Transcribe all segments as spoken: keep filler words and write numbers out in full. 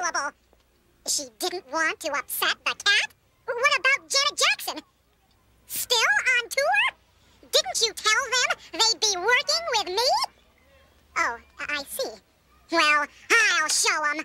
gullible. She didn't want to upset the cat? What about Janet Jackson? Still on tour? Didn't you tell them they'd be working with me? Oh, I see. Well, I'll show them.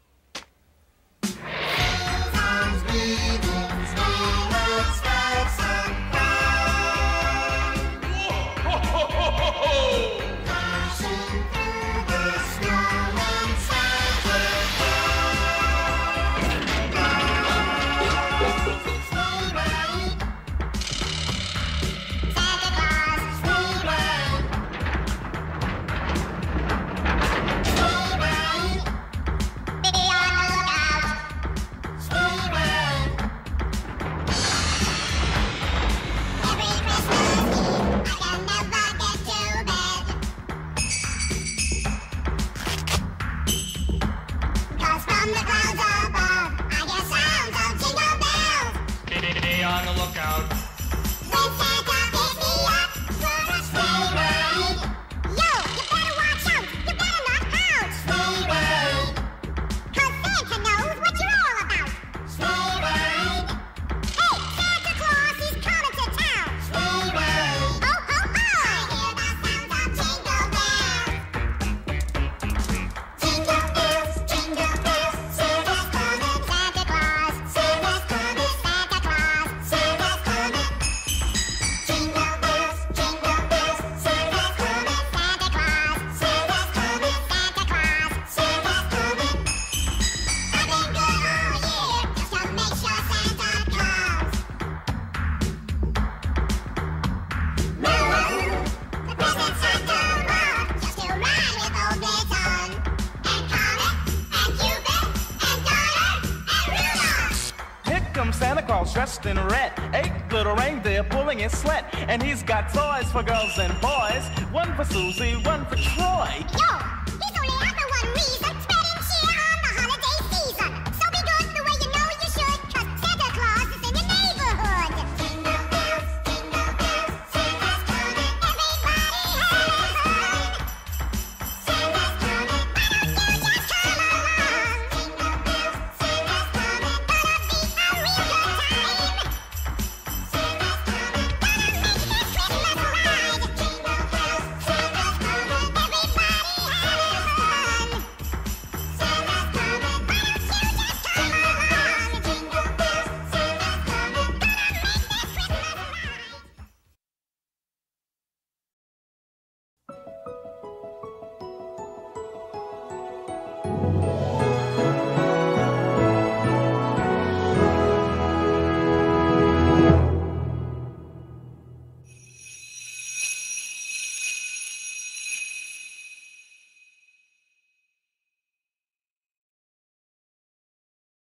Santa Claus dressed in red, eight little reindeer pulling his sled, and he's got toys for girls and boys, one for Susie, one for Troy. Yo, he's only after one reason.